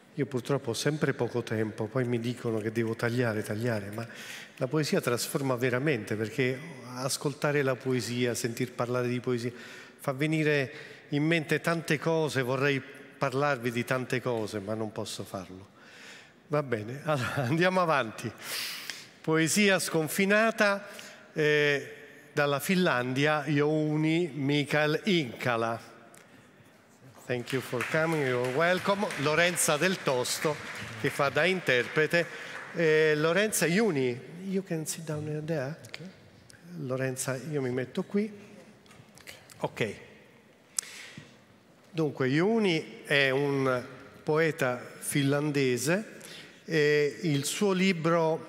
Io purtroppo ho sempre poco tempo, poi mi dicono che devo tagliare, ma la poesia trasforma veramente, perché ascoltare la poesia, sentir parlare di poesia, fa venire in mente tante cose, vorrei parlarvi di tante cose, ma non posso farlo. Va bene, allora, andiamo avanti. Poesia sconfinata dalla Finlandia, Jouni Mikael Inkala. Thank you for coming, you're welcome. Lorenza Del Tosto, che fa da interprete. Lorenza, Jouni, you can sit down there. Okay. Lorenza, io mi metto qui. Ok. Dunque, Jouni è un poeta finlandese. Il suo libro...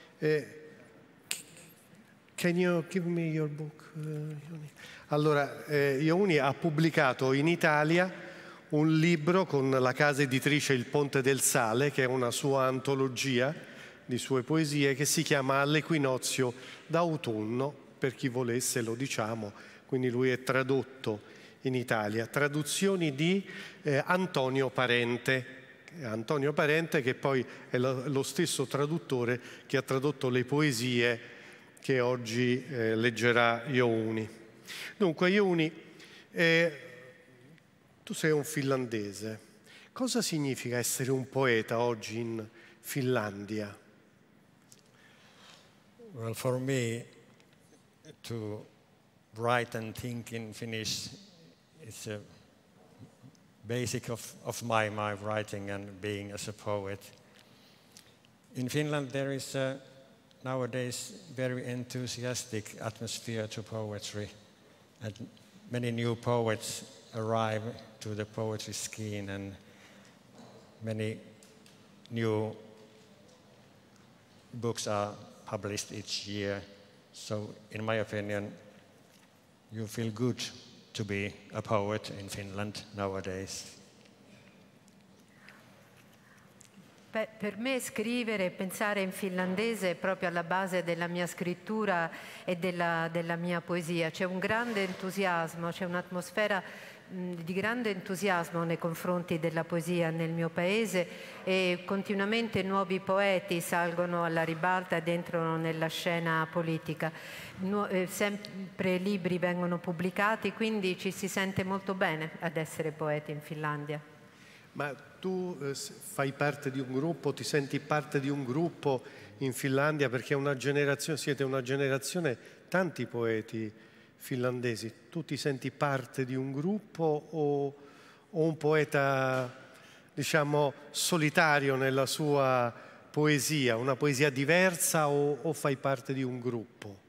Can you give me your book, Jouni? Allora, Jouni ha pubblicato in Italia un libro con la casa editrice Il Ponte del Sale, che è una sua antologia di sue poesie, che si chiama All'equinozio d'autunno, per chi volesse lo diciamo, quindi lui è tradotto in Italia. Traduzioni di Antonio Parente, che poi è lo stesso traduttore che ha tradotto le poesie che oggi leggerà Jouni. Dunque, Jouni, tu sei un finlandese. Cosa significa essere un poeta oggi in Finlandia? Well, for me, to write and think in Finnish is a basic of my writing and being as a poet. In Finland, there is nowadays very enthusiastic atmosphere to poetry, and many new poets arrive to the poetry scene, and many new books are published each year. So, in my opinion, you feel good to be a poet in Finland nowadays. Per me scrivere e pensare in finlandese è proprio alla base della mia scrittura e della mia poesia. C'è un grande entusiasmo, c'è un'atmosfera di grande entusiasmo nei confronti della poesia nel mio paese, e continuamente nuovi poeti salgono alla ribalta ed entrano nella scena politica. Sempre libri vengono pubblicati, quindi ci si sente molto bene ad essere poeti in Finlandia. Ma tu fai parte di un gruppo, ti senti parte di un gruppo in Finlandia, perché siete una generazione, tanti poeti finlandesi. Tu ti senti parte di un gruppo o un poeta, diciamo, solitario nella sua poesia, una poesia diversa, o fai parte di un gruppo?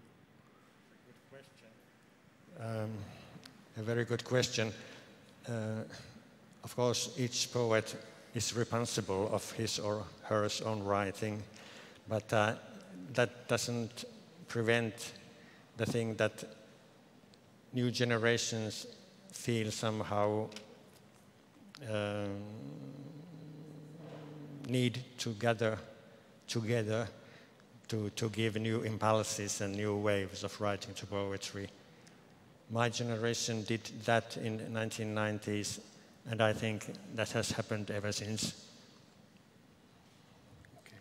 A very good question. Of course, each poet is responsible of his or her own writing, but that doesn't prevent the thing that new generations feel somehow need to gather together to give new impulses and new waves of writing to poetry. My generation did that in the 1990s, and I think that has happened ever since. Okay.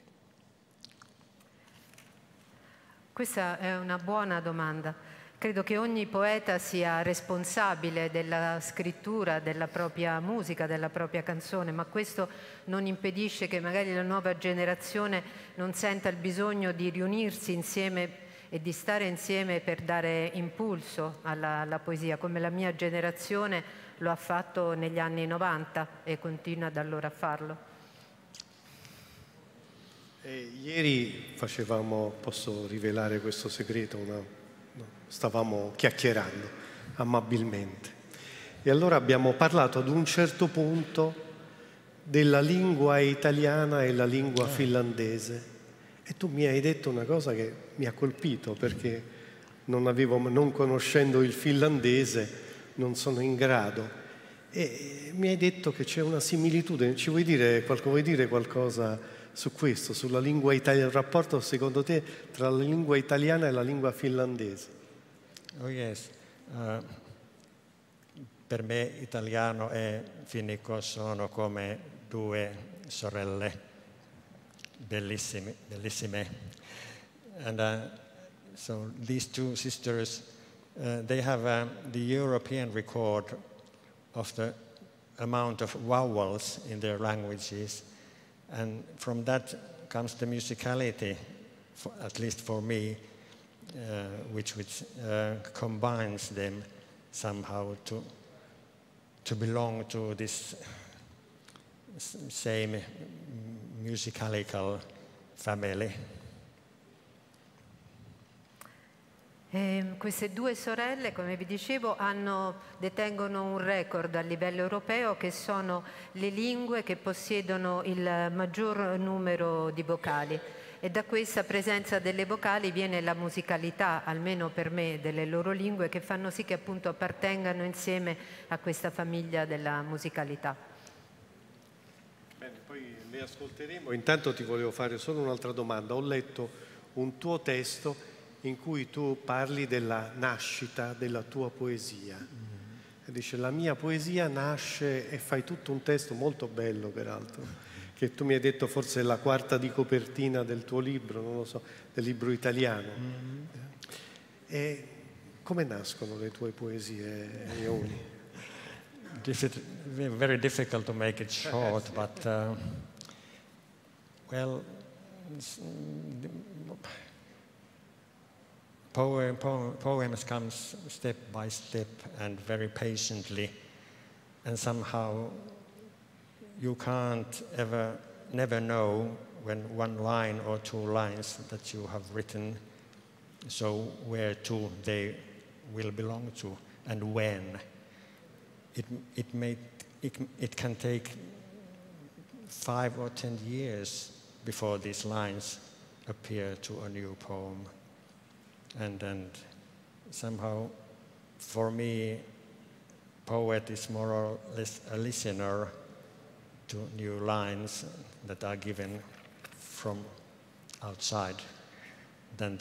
Questa è una buona domanda. Credo che ogni poeta sia responsabile della scrittura, della propria musica, della propria canzone, ma questo non impedisce che magari la nuova generazione non senta il bisogno di riunirsi insieme e di stare insieme per dare impulso alla poesia, come la mia generazione lo ha fatto negli anni 90 e continua da allora a farlo. Ieri posso rivelare questo segreto, stavamo chiacchierando amabilmente e allora abbiamo parlato ad un certo punto della lingua italiana e la lingua finlandese, e tu mi hai detto una cosa che mi ha colpito, perché non conoscendo il finlandese non sono in grado, e mi hai detto che c'è una similitudine. Vuoi dire qualcosa su questo, sulla lingua italiana, il rapporto secondo te tra la lingua italiana e la lingua finlandese? Oh yes. Per me italiano e finnico sono come due sorelle bellissime. And so these two sisters, they have the European record of the amount of vowels in their languages. And from that comes the musicality, at least for me, which combines them somehow to belong to this same musicalical family. Queste due sorelle, come vi dicevo, detengono un record a livello europeo, che sono le lingue che possiedono il maggior numero di vocali, e da questa presenza delle vocali viene la musicalità, almeno per me, delle loro lingue, che fanno sì che appunto appartengano insieme a questa famiglia della musicalità. Bene, poi le ascolteremo. Intanto ti volevo fare solo un'altra domanda. Ho letto un tuo testo in cui tu parli della nascita della tua poesia. E dice: la mia poesia nasce, e fai tutto un testo molto bello, peraltro, che tu mi hai detto forse è la quarta di copertina del tuo libro, non lo so, del libro italiano. E come nascono le tue poesie, Ioni? Very difficult to make it short, but well, poems comes step by step and very patiently, and somehow you can't never know when one line or two lines that you have written, so where to they will belong to and when. It can take 5 or 10 years before these lines appear to a new poem. And somehow, for me, poet is more or less a listener to new lines that are given from outside than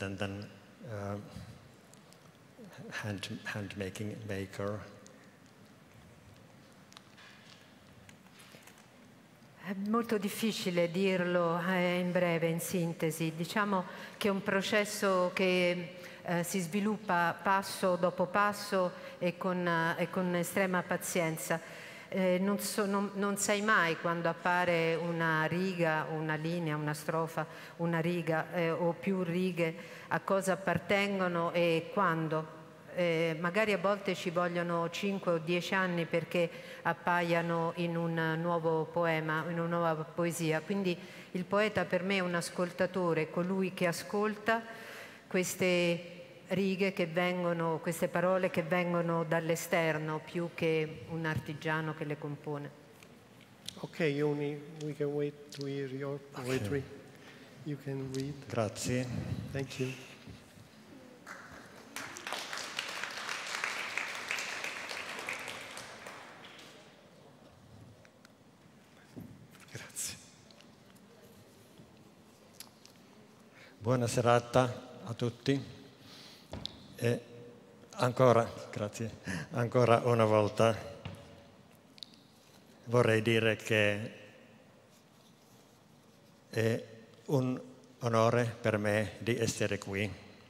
hand-making maker. È molto difficile dirlo in breve, in sintesi. Diciamo che è un processo che si sviluppa passo dopo passo e con estrema pazienza. Non sai mai quando appare una riga, una linea, una strofa, una riga o più righe, a cosa appartengono e quando. Magari a volte ci vogliono 5 o 10 anni perché appaiano in un nuovo poema, in una nuova poesia. Quindi il poeta per me è un ascoltatore, colui che ascolta queste righe che vengono, queste parole che vengono dall'esterno, più che un artigiano che le compone. Ok, Ioni, we can wait to hear your poetry. Okay. You can read. Grazie. Thank you. Buona serata a tutti e ancora una volta vorrei dire che è un onore per me di essere qui.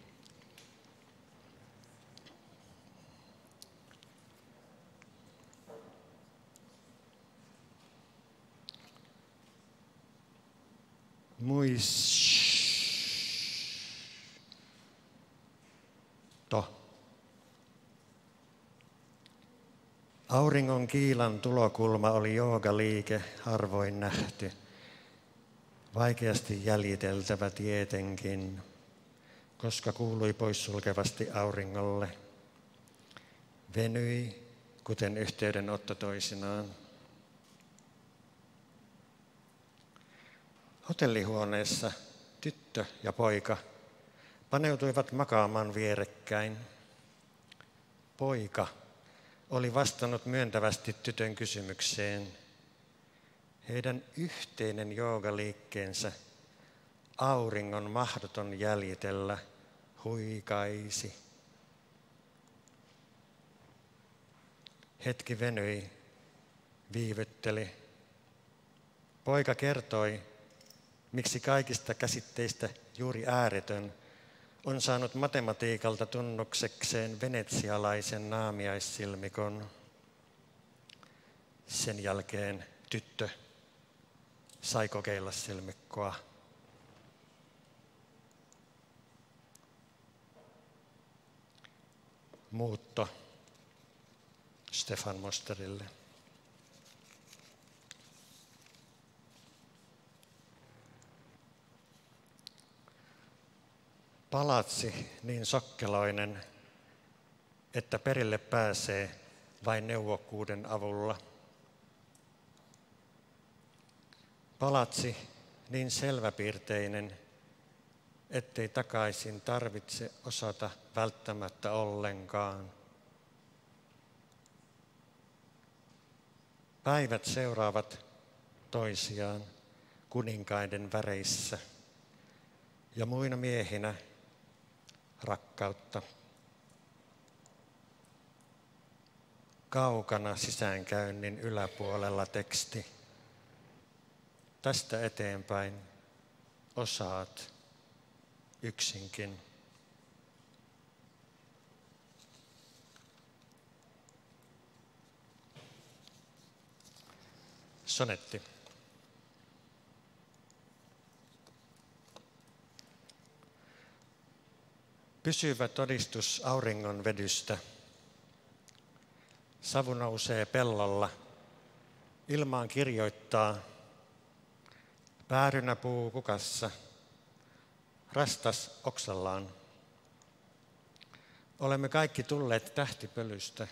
Auringon kiilan tulokulma oli joogaliike, harvoin nähty. Vaikeasti jäljiteltävä tietenkin, koska kuului poissulkevasti auringolle. Venyi, kuten yhteydenotto toisinaan. Hotellihuoneessa tyttö ja poika paneutuivat makaamaan vierekkäin. Poika oli vastannut myöntävästi tytön kysymykseen. Heidän yhteinen joogaliikkeensä, auringon mahdoton jäljitellä, huikaisi. Hetki venyi, viivytteli. Poika kertoi, miksi kaikista käsitteistä juuri ääretön on saanut matematiikalta tunnuksekseen venetsialaisen naamiaissilmikon. Sen jälkeen tyttö sai kokeilla silmikkoa. Muutto Stefan Mosterille. Palatsi niin sokkeloinen, että perille pääsee vain neuvokkuuden avulla. Palatsi niin selväpiirteinen, ettei takaisin tarvitse osata välttämättä ollenkaan. Päivät seuraavat toisiaan kuninkaiden väreissä ja muina miehinä rakkautta. Kaukana sisäänkäynnin yläpuolella teksti. Tästä eteenpäin osaat yksinkin. Sonetti. Pysyvä todistus auringon vedystä. Savu nousee pellolla. Ilmaan kirjoittaa. Päärynäpuu kukassa. Rastas oksallaan. Olemme kaikki tulleet tähtipölystä.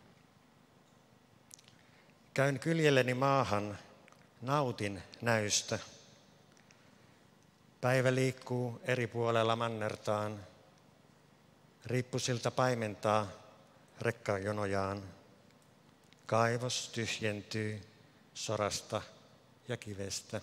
Käyn kyljelleni maahan, nautin näystä. Päivä liikkuu eri puolella mannertaan. Riippusilta paimentaa rekkajonojaan. Kaivos tyhjentyy sorasta ja kivestä.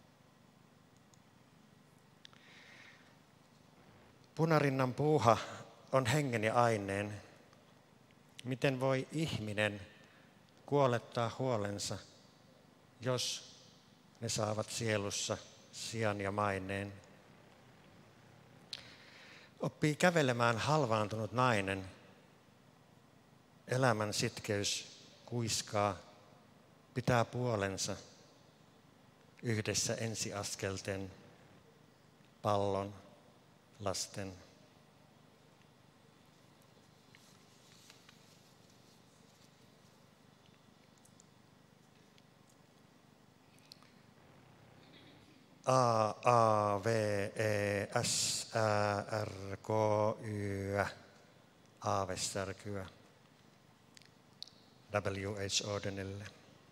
Punarinnan puuha on hengen ja aineen. Miten voi ihminen kuolettaa huolensa, jos ne saavat sielussa sijan ja maineen? Oppii kävelemään halvaantunut nainen. Elämän sitkeys kuiskaa, pitää puolensa yhdessä ensiaskelten pallon lasten. A, V, E, S, Ä, R, K, Y, aavesärkyä. W.H. Audenille.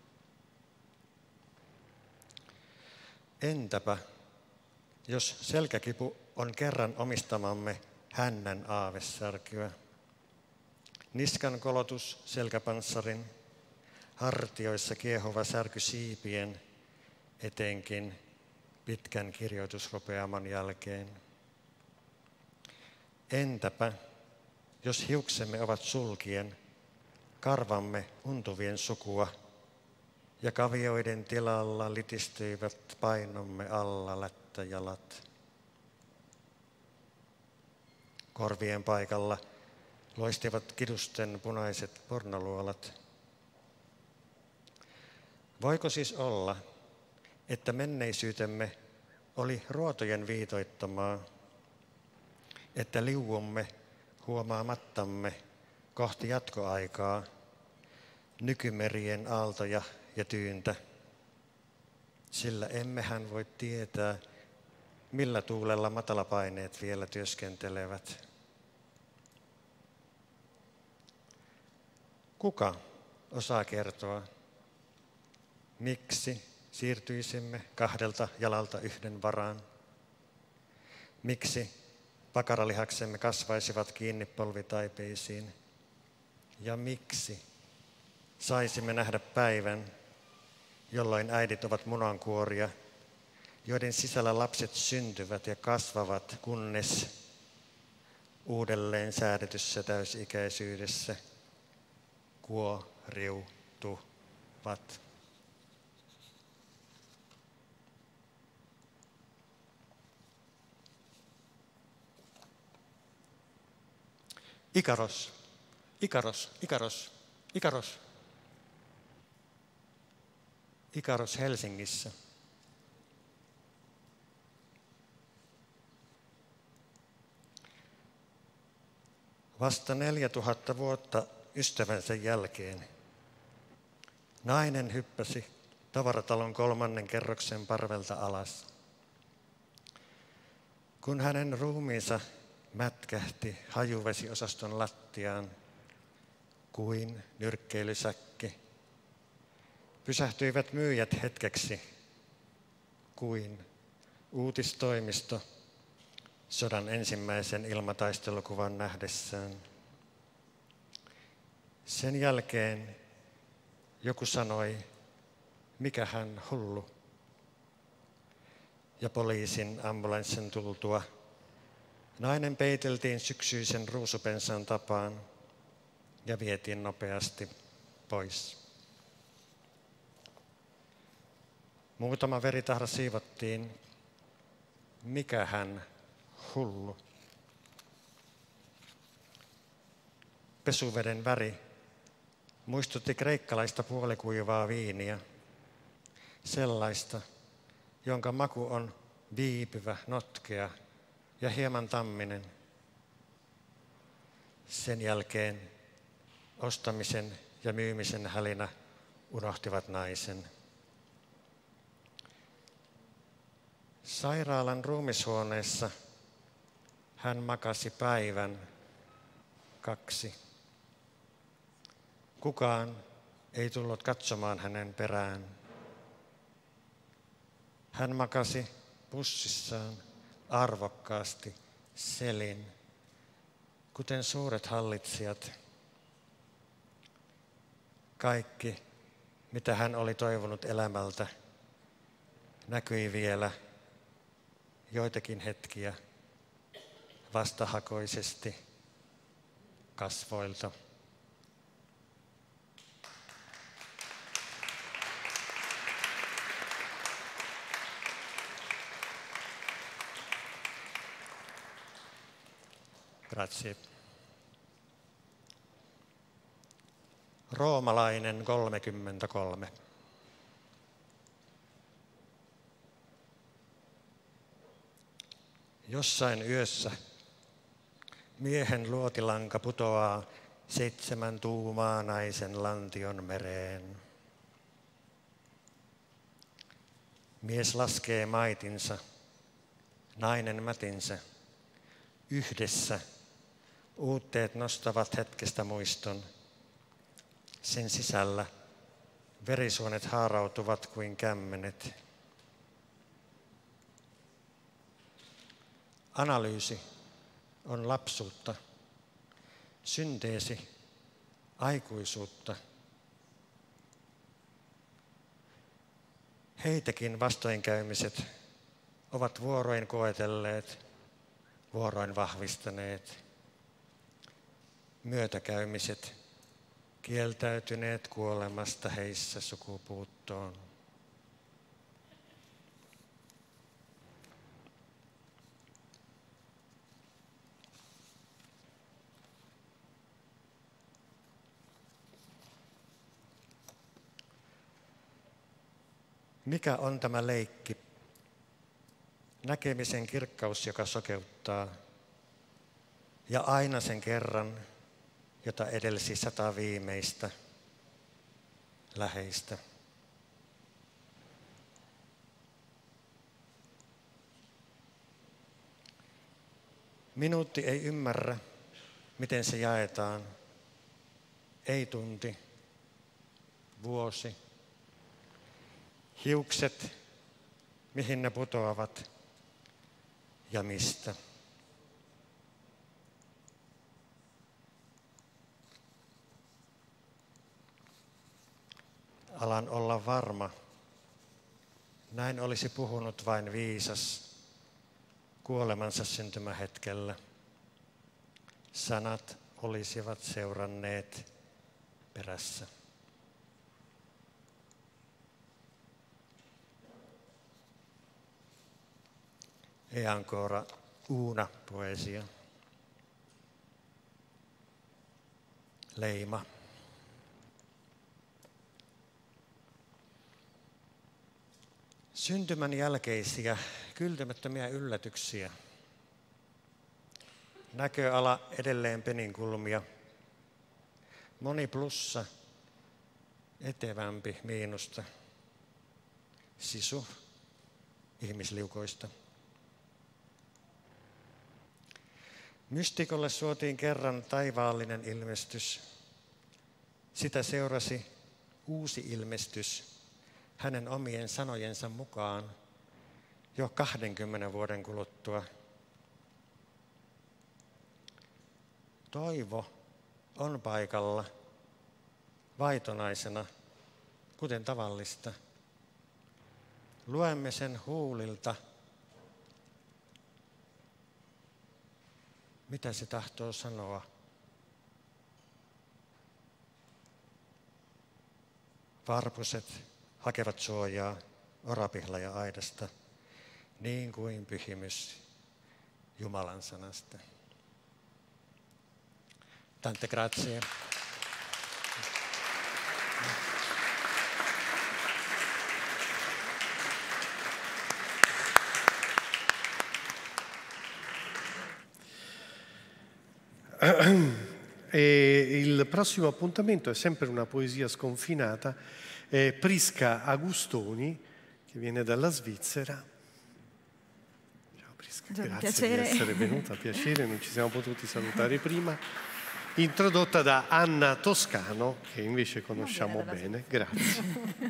Entäpä, jos selkäkipu on kerran omistamamme hännän aavesärkyä? Niskan kolotus selkäpanssarin, hartioissa kiehova särky siipien, etenkin pitkän kirjoitusrupeaman jälkeen. Entäpä, jos hiuksemme ovat sulkien, karvamme untuvien sukua, ja kavioiden tilalla litistyivät painomme alla lättäjalat. Korvien paikalla loistivat kidusten punaiset pornoluolat. Voiko siis olla, että menneisyytemme oli ruotojen viitoittamaa, että liuumme huomaamattamme kohti jatkoaikaa, nykymerien aaltoja ja tyyntä, sillä emmehän voi tietää, millä tuulella matalapaineet vielä työskentelevät. Kuka osaa kertoa, miksi siirtyisimme kahdelta jalalta yhden varaan? Miksi pakaralihaksemme kasvaisivat kiinni polvitaipeisiin? Ja miksi saisimme nähdä päivän, jolloin äidit ovat munankuoria, joiden sisällä lapset syntyvät ja kasvavat, kunnes uudelleen säädetyssä täysikäisyydessä kuoriutuvat? Ikaros, Ikaros, Ikaros, Ikaros. Ikaros Helsingissä. Vasta 4000 vuotta ystävänsä jälkeen nainen hyppäsi tavaratalon 3. kerroksen parvelta alas. Kun hänen ruumiinsa mätkähti hajuvesiosaston lattiaan kuin nyrkkeilysäkki, pysähtyivät myyjät hetkeksi kuin uutistoimisto sodan ensimmäisen ilmataistelukuvan nähdessään. Sen jälkeen joku sanoi, mikä hän hullu. Ja poliisin ambulanssin tultua nainen peiteltiin syksyisen ruusupensan tapaan ja vietiin nopeasti pois. Muutama veritahra siivottiin. Mikä hän hullu. Pesuveden väri muistutti kreikkalaista puolikuivaa viiniä, sellaista, jonka maku on viipyvä, notkea ja hieman tamminen. Sen jälkeen ostamisen ja myymisen hälinä unohtivat naisen. Sairaalan ruumishuoneessa hän makasi päivän, 2. Kukaan ei tullut katsomaan hänen perään. Hän makasi pussissaan arvokkaasti selin, kuten suuret hallitsijat. Kaikki, mitä hän oli toivonut elämältä, näkyi vielä joitakin hetkiä vastahakoisesti kasvoilta. Grazie. Roomalainen 33. Jossain yössä miehen luotilanka putoaa 7 tuumaa naisen lantion mereen. Mies laskee maitinsa, nainen mätinsä. Yhdessä uutteet nostavat hetkestä muiston. Sen sisällä verisuonet haarautuvat kuin kämmenet. Analyysi on lapsuutta, synteesi aikuisuutta. Heitäkin vastoinkäymiset ovat vuoroin koetelleet, vuoroin vahvistaneet. Myötäkäymiset kieltäytyneet kuolemasta heissä sukupuuttoon. Mikä on tämä leikki? Näkemisen kirkkaus, joka sokeuttaa, ja aina sen kerran, jota edelsi 100 viimeistä, läheistä. Minuutti ei ymmärrä, miten se jaetaan. Ei tunti, vuosi. Hiukset, mihin ne putoavat ja mistä. Alan olla varma. Näin olisi puhunut vain viisas kuolemansa syntymähetkellä. Sanat olisivat seuranneet perässä. E ancora una poesia. leima. Syntymän jälkeisiä kyltymättömiä yllätyksiä. Näköala edelleen peninkulmia. Moni plussa, etevämpi miinusta. Sisu ihmisliukoista. Mystikolle suotiin kerran taivaallinen ilmestys. Sitä seurasi uusi ilmestys hänen omien sanojensa mukaan jo 20 vuoden kuluttua. Toivo on paikalla vaitonaisena, kuten tavallista. Luemme sen huulilta, mitä se tahtoo sanoa. Varpuset hakevat suojaa orapihlaja-aidasta, niin kuin pyhimys Jumalan sanasta. Tante grazie. E il prossimo appuntamento è sempre una poesia sconfinata, Prisca Agustoni, che viene dalla Svizzera. Ciao Prisca, grazie di essere venuta, piacere, non ci siamo potuti salutare prima. Introdotta da Anna Toscano, che invece conosciamo bene. Grazie.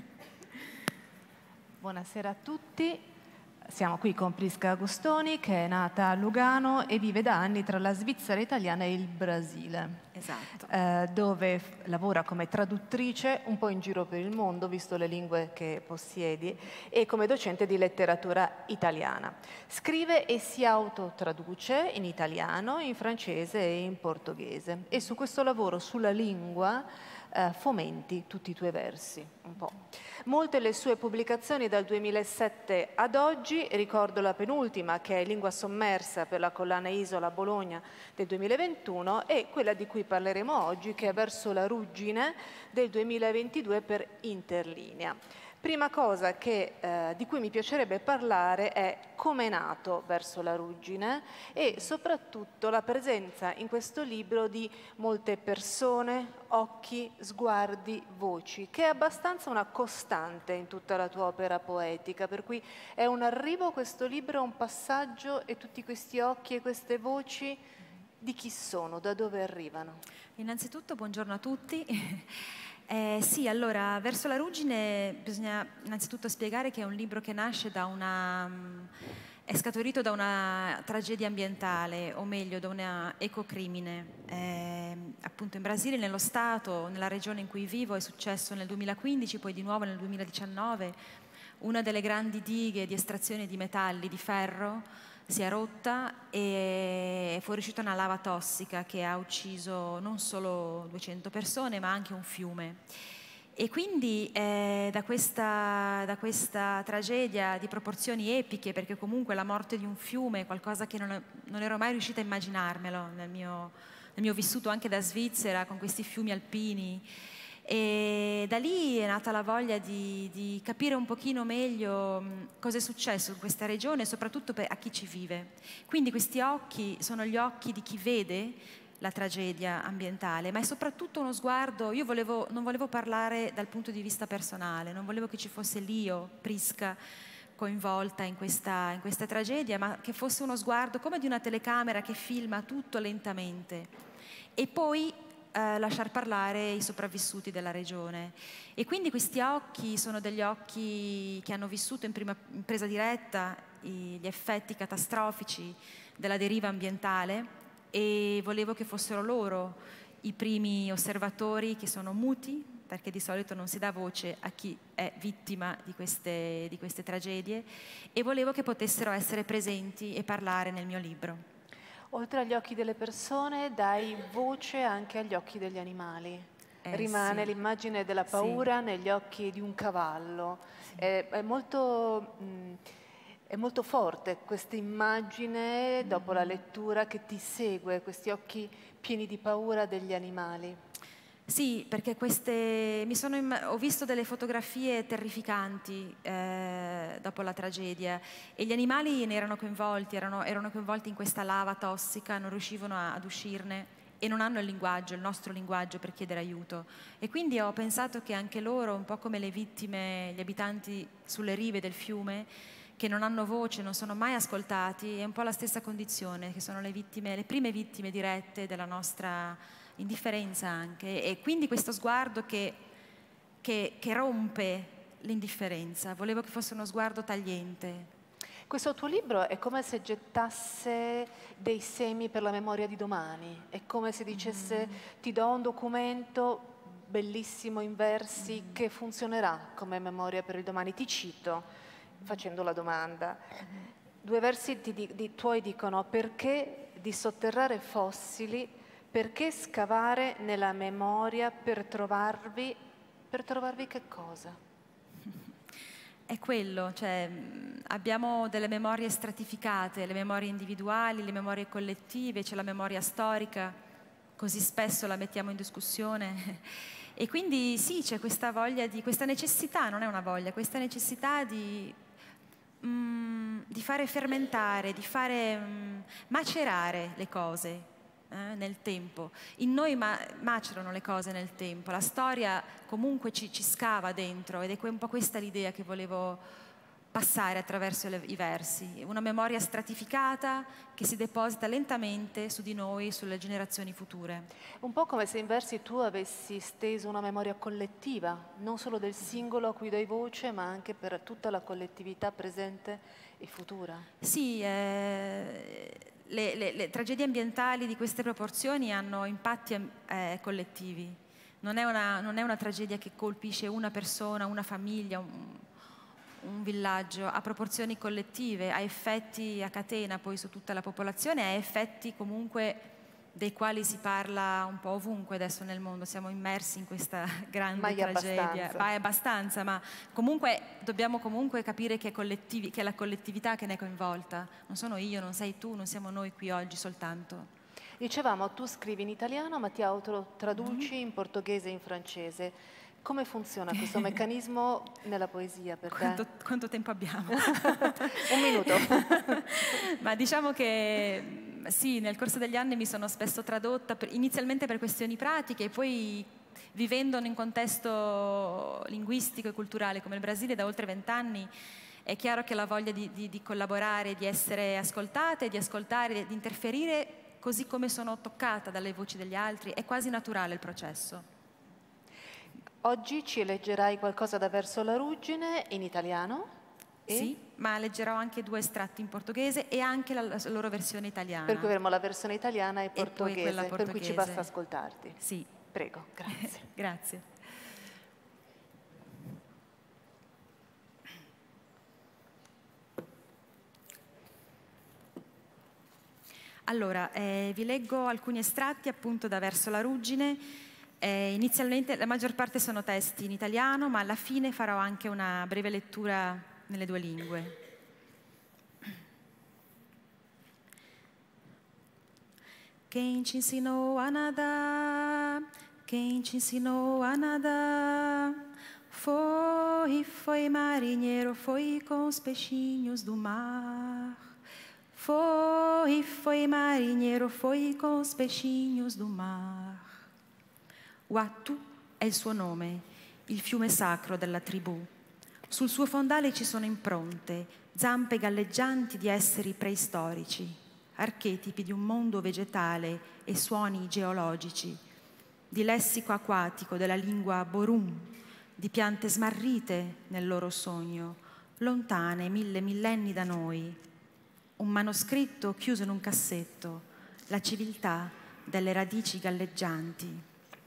Buonasera a tutti. Siamo qui con Prisca Agustoni, che è nata a Lugano e vive da anni tra la Svizzera italiana e il Brasile. Esatto. Dove lavora come traduttrice un po' in giro per il mondo, visto le lingue che possiedi, e come docente di letteratura italiana. Scrive e si autotraduce in italiano, in francese e in portoghese. E su questo lavoro sulla lingua fomenti tutti i tuoi versi, un po'. Molte le sue pubblicazioni dal 2007 ad oggi, ricordo la penultima che è Lingua sommersa per la collana Isola Bologna del 2021 e quella di cui parleremo oggi che è Verso la ruggine del 2022 per Interlinea. Prima cosa di cui mi piacerebbe parlare è come è nato Verso la ruggine e soprattutto la presenza in questo libro di molte persone, occhi, sguardi, voci, che è abbastanza una costante in tutta la tua opera poetica, per cui è un arrivo questo libro, è un passaggio e tutti questi occhi e queste voci di chi sono, da dove arrivano? Innanzitutto buongiorno a tutti. Sì, allora, Verso la ruggine bisogna innanzitutto spiegare che è un libro che nasce da è scaturito da una tragedia ambientale, o meglio da un ecocrimine. Appunto in Brasile, nello Stato, nella regione in cui vivo, è successo nel 2015, poi di nuovo nel 2019, una delle grandi dighe di estrazione di metalli, di ferro, si è rotta e è fuoriuscita una lava tossica che ha ucciso non solo 200 persone ma anche un fiume. E quindi da questa tragedia di proporzioni epiche, perché comunque la morte di un fiume è qualcosa che non ero mai riuscita a immaginarmelo nel mio vissuto anche da Svizzera con questi fiumi alpini. E da lì è nata la voglia di capire un pochino meglio cosa è successo in questa regione e soprattutto a chi ci vive. Quindi questi occhi sono gli occhi di chi vede la tragedia ambientale, ma è soprattutto uno sguardo. Io non volevo parlare dal punto di vista personale, non volevo che ci fosse l'io, Prisca, coinvolta in questa tragedia, ma che fosse uno sguardo come di una telecamera che filma tutto lentamente e poi lasciar parlare i sopravvissuti della regione. E quindi questi occhi sono degli occhi che hanno vissuto in presa diretta gli effetti catastrofici della deriva ambientale e volevo che fossero loro i primi osservatori che sono muti, perché di solito non si dà voce a chi è vittima di queste tragedie, e volevo che potessero essere presenti e parlare nel mio libro. Oltre agli occhi delle persone, dai voce anche agli occhi degli animali. Rimane sì. l'immagine della paura Sì. negli occhi di un cavallo. Sì. È molto forte questa immagine, dopo la lettura, che ti segue, questi occhi pieni di paura degli animali. Sì, perché ho visto delle fotografie terrificanti dopo la tragedia e gli animali ne erano coinvolti in questa lava tossica, non riuscivano ad uscirne e non hanno il nostro linguaggio per chiedere aiuto. E quindi ho pensato che anche loro, un po' come le vittime, gli abitanti sulle rive del fiume, che non hanno voce, non sono mai ascoltati, è un po' la stessa condizione, che sono le prime vittime dirette della nostra indifferenza anche, e quindi questo sguardo che rompe l'indifferenza. Volevo che fosse uno sguardo tagliente. Questo tuo libro è come se gettasse dei semi per la memoria di domani, è come se dicesse ti do un documento bellissimo in versi che funzionerà come memoria per il domani. Ti cito facendo la domanda. Due versi tuoi dicono: perché dissotterrare fossili, perché scavare nella memoria per trovarvi che cosa? È quello, cioè abbiamo delle memorie stratificate, le memorie individuali, le memorie collettive, c'è la memoria storica, così spesso la mettiamo in discussione. E quindi sì, c'è questa voglia questa necessità, non è una voglia, questa necessità di fare fermentare, di fare macerare le cose nel tempo. In noi macerano le cose nel tempo, la storia comunque ci scava dentro, ed è un po' questa l'idea che volevo passare attraverso i versi, una memoria stratificata che si deposita lentamente su di noi, sulle generazioni future. Un po' come se in versi tu avessi steso una memoria collettiva, non solo del singolo a cui dai voce, ma anche per tutta la collettività presente e futura. Sì, le tragedie ambientali di queste proporzioni hanno impatti collettivi. Non è una tragedia che colpisce una persona, una famiglia, un villaggio, ha proporzioni collettive, ha effetti a catena poi su tutta la popolazione, ha effetti comunque dei quali si parla un po' ovunque adesso nel mondo. Siamo immersi in questa grande tragedia. È abbastanza, ma comunque dobbiamo comunque capire che è la collettività che ne è coinvolta. Non sono io, non sei tu, non siamo noi qui oggi soltanto. Dicevamo, tu scrivi in italiano ma ti autotraduci in portoghese e in francese. Come funziona questo meccanismo nella poesia per te? Quanto tempo abbiamo? Un minuto. Ma diciamo che sì, nel corso degli anni mi sono spesso tradotta, inizialmente per questioni pratiche, e poi vivendo in un contesto linguistico e culturale come il Brasile da oltre 20 anni, è chiaro che la voglia di collaborare, di essere ascoltate, di ascoltare, di interferire, così come sono toccata dalle voci degli altri, è quasi naturale il processo. Oggi ci leggerai qualcosa da Verso la ruggine in italiano? Sì, ma leggerò anche 2 estratti in portoghese e anche la loro versione italiana. Per cui avremo la versione italiana e portoghese, poi quella portoghese. Per cui ci basta ascoltarti. Sì. Prego, grazie. Grazie. Allora, vi leggo alcuni estratti appunto da Verso la ruggine. Inizialmente la maggior parte sono testi in italiano, ma alla fine farò anche una breve lettura nelle 2 lingue. Quem te ensinou a nadar? Quem te ensinou a nadar? Foi marinheiro, foi com os peixinhos do mar. Foi marinheiro, foi com os peixinhos do mar. Watu è il suo nome, il fiume sacro della tribù. Sul suo fondale ci sono impronte, zampe galleggianti di esseri preistorici, archetipi di un mondo vegetale e suoni geologici, di lessico acquatico della lingua Borum, di piante smarrite nel loro sogno, lontane 1000 millenni da noi. Un manoscritto chiuso in un cassetto, la civiltà delle radici galleggianti.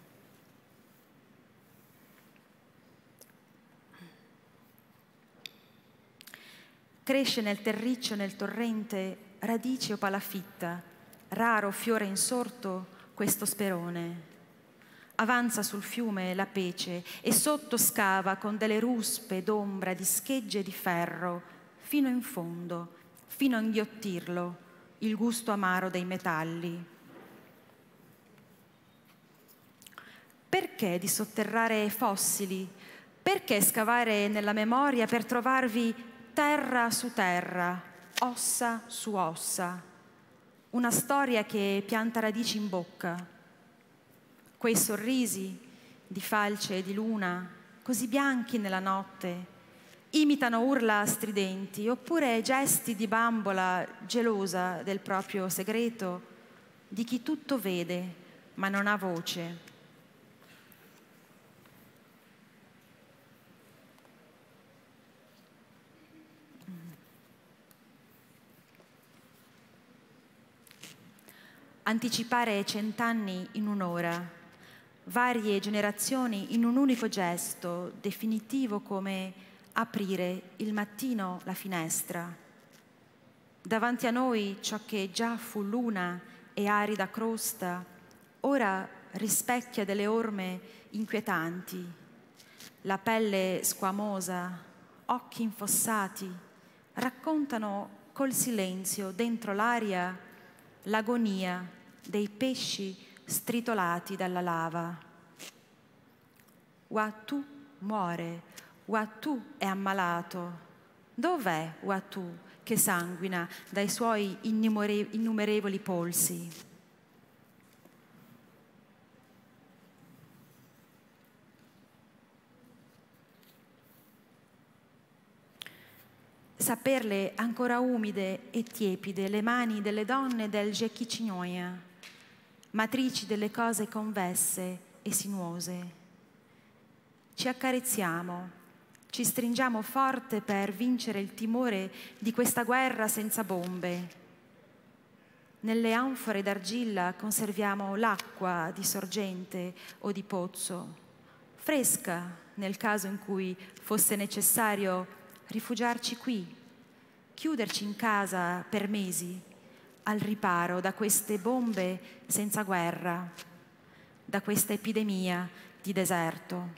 Cresce nel terriccio, nel torrente, radice o palafitta, raro fiore insorto questo sperone. Avanza sul fiume la pece e sotto scava con delle ruspe d'ombra di schegge di ferro fino in fondo, fino a inghiottirlo, il gusto amaro dei metalli. Perché disotterrare fossili? Perché scavare nella memoria per trovarvi terra su terra, ossa su ossa? Una storia che pianta radici in bocca. Quei sorrisi di falce e di luna, così bianchi nella notte, imitano urla stridenti, oppure gesti di bambola gelosa del proprio segreto, di chi tutto vede ma non ha voce. Anticipare 100 anni in un'ora, varie generazioni in un unico gesto, definitivo come aprire il mattino la finestra. Davanti a noi ciò che già fu luna e arida crosta, ora rispecchia delle orme inquietanti, la pelle squamosa, occhi infossati, raccontano col silenzio dentro l'aria l'agonia dei pesci stritolati dalla lava. Uatu muore, Uatu è ammalato. Dov'è Uatu che sanguina dai suoi innumerevoli polsi? Saperle ancora umide e tiepide le mani delle donne del Jequitinhonha, matrici delle cose convesse e sinuose. Ci accarezziamo, ci stringiamo forte per vincere il timore di questa guerra senza bombe. Nelle anfore d'argilla conserviamo l'acqua di sorgente o di pozzo, fresca nel caso in cui fosse necessario rifugiarci qui, chiuderci in casa per mesi, al riparo da queste bombe senza guerra, da questa epidemia di deserto.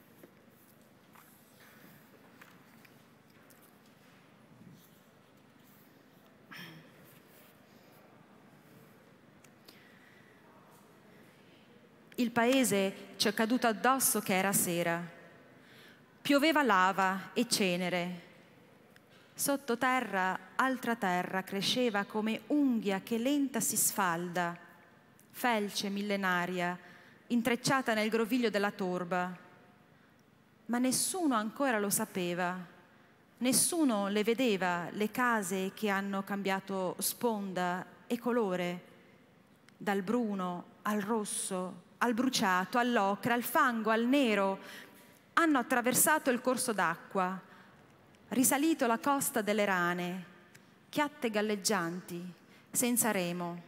Il paese ci è caduto addosso che era sera. Pioveva lava e cenere. Sottoterra altra terra cresceva come unghia che lenta si sfalda, felce millenaria, intrecciata nel groviglio della torba. Ma nessuno ancora lo sapeva, nessuno le vedeva le case che hanno cambiato sponda e colore, dal bruno al rosso, al bruciato, all'ocra, al fango, al nero. Hanno attraversato il corso d'acqua, risalito la costa delle rane, chiatte galleggianti, senza remo.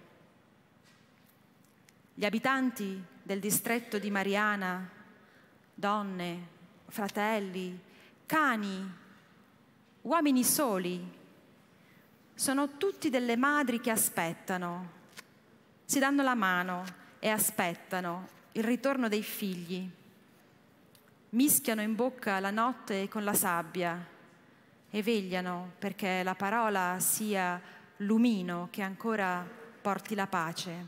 Gli abitanti del distretto di Mariana, donne, fratelli, cani, uomini soli, sono tutti delle madri che aspettano, si danno la mano e aspettano il ritorno dei figli. Mischiano in bocca la notte con la sabbia e vegliano perché la parola sia lumino che ancora porti la pace.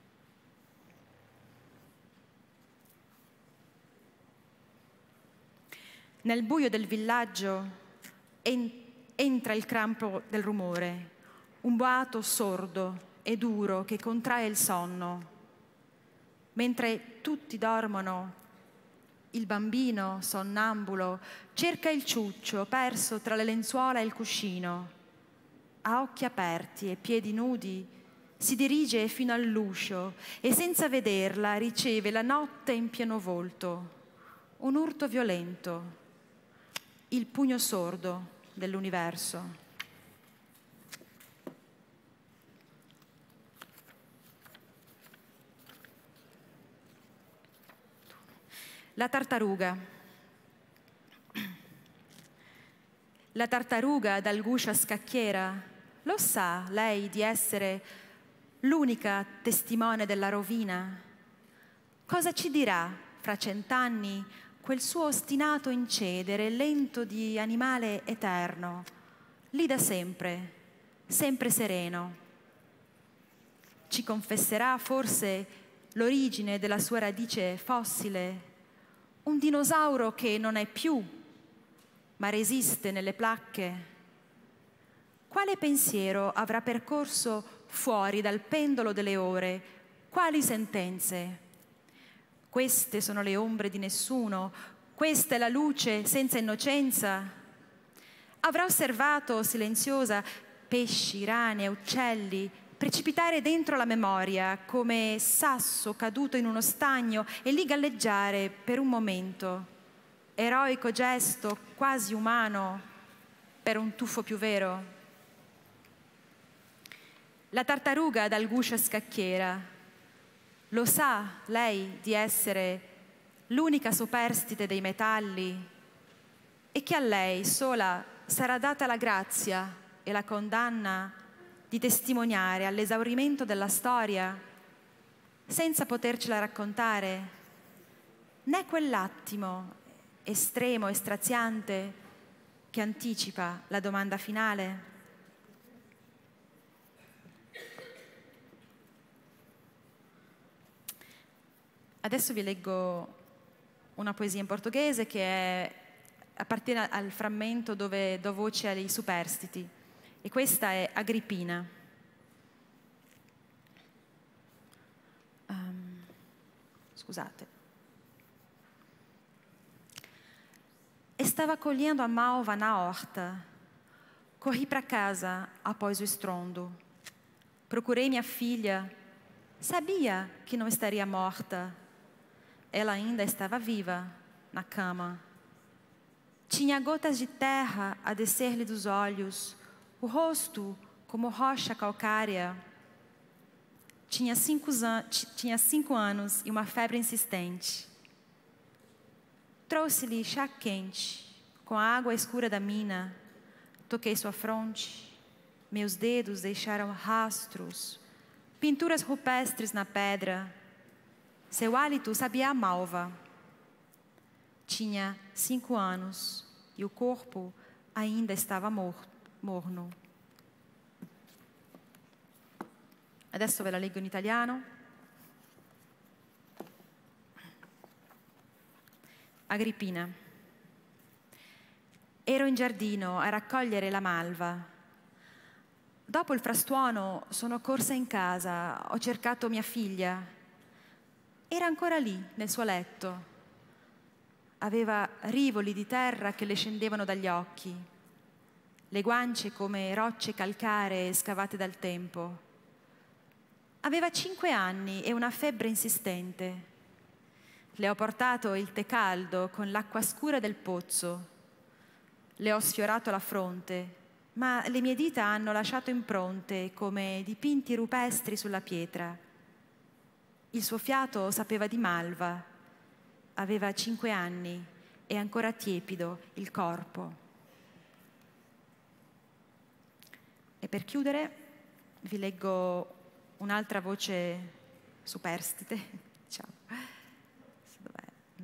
Nel buio del villaggio entra il crampo del rumore, un boato sordo e duro che contrae il sonno. Mentre tutti dormono, il bambino, sonnambulo, cerca il ciuccio perso tra le lenzuola e il cuscino. A occhi aperti e piedi nudi si dirige fino all'uscio e senza vederla riceve la notte in pieno volto. Un urto violento, il pugno sordo dell'universo. La tartaruga. La tartaruga dal guscio a scacchiera, lo sa lei di essere l'unica testimone della rovina? Cosa ci dirà fra 100 anni quel suo ostinato incedere lento di animale eterno, lì da sempre, sempre sereno? Ci confesserà forse l'origine della sua radice fossile, un dinosauro che non è più, ma resiste nelle placche. Quale pensiero avrà percorso fuori dal pendolo delle ore? Quali sentenze? Queste sono le ombre di nessuno, questa è la luce senza innocenza. Avrà osservato, silenziosa, pesci, rane, uccelli precipitare dentro la memoria come sasso caduto in uno stagno e lì galleggiare per un momento, eroico gesto quasi umano per un tuffo più vero. La tartaruga dal guscio scacchiera, lo sa lei di essere l'unica superstite dei metalli e che a lei sola sarà data la grazia e la condanna di testimoniare all'esaurimento della storia senza potercela raccontare, né quell'attimo estremo e straziante che anticipa la domanda finale. Adesso vi leggo una poesia in portoghese che appartiene al frammento dove do voce ai superstiti. E questa è Agrippina. Scusate. Estava colhendo a malva na horta. Corri para casa após o estrondo. Procurei minha filha. Sabia que não estaria morta. Ela ainda estava viva, na cama. Tinha gotas de terra a descer-lhe dos olhos, o rosto como rocha calcária. Tinha 5 anos e uma febre insistente. Trouxe-lhe chá quente, com a água escura da mina. Toquei sua fronte. Meus dedos deixaram rastros, pinturas rupestres na pedra. Seu hálito sabia a malva. Tinha 5 anos e o corpo ainda estava morno. Adesso ve la leggo in italiano. Agrippina. Ero in giardino a raccogliere la malva. Dopo il frastuono sono corsa in casa, ho cercato mia figlia. Era ancora lì, nel suo letto. Aveva rivoli di terra che le scendevano dagli occhi, le guance come rocce calcaree scavate dal tempo. Aveva 5 anni e una febbre insistente. Le ho portato il tè caldo con l'acqua scura del pozzo. Le ho sfiorato la fronte, ma le mie dita hanno lasciato impronte come dipinti rupestri sulla pietra. Il suo fiato sapeva di malva. Aveva 5 anni e ancora tiepido il corpo. E per chiudere vi leggo un'altra voce superstite, diciamo, dov'è?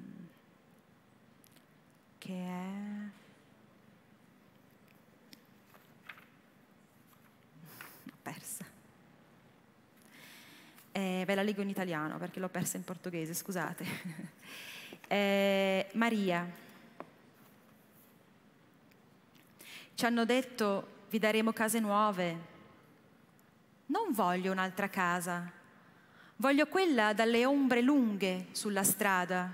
Che è... L'ho persa. Ve la leggo in italiano perché l'ho persa in portoghese, scusate. Maria. Ci hanno detto vi daremo case nuove. Non voglio un'altra casa, voglio quella dalle ombre lunghe sulla strada.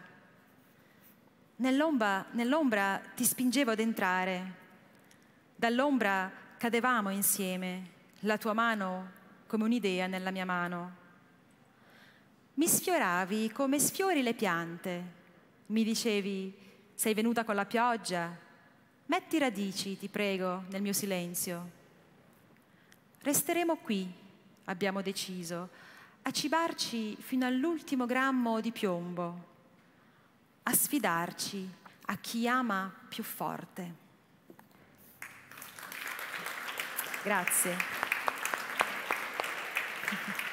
Nell'ombra ti spingevo ad entrare, dall'ombra cadevamo insieme, la tua mano come un'idea nella mia mano. Mi sfioravi come sfiori le piante, mi dicevi sei venuta con la pioggia, metti radici, ti prego, nel mio silenzio. Resteremo qui, abbiamo deciso, a cibarci fino all'ultimo grammo di piombo, a sfidarci a chi ama più forte. Grazie.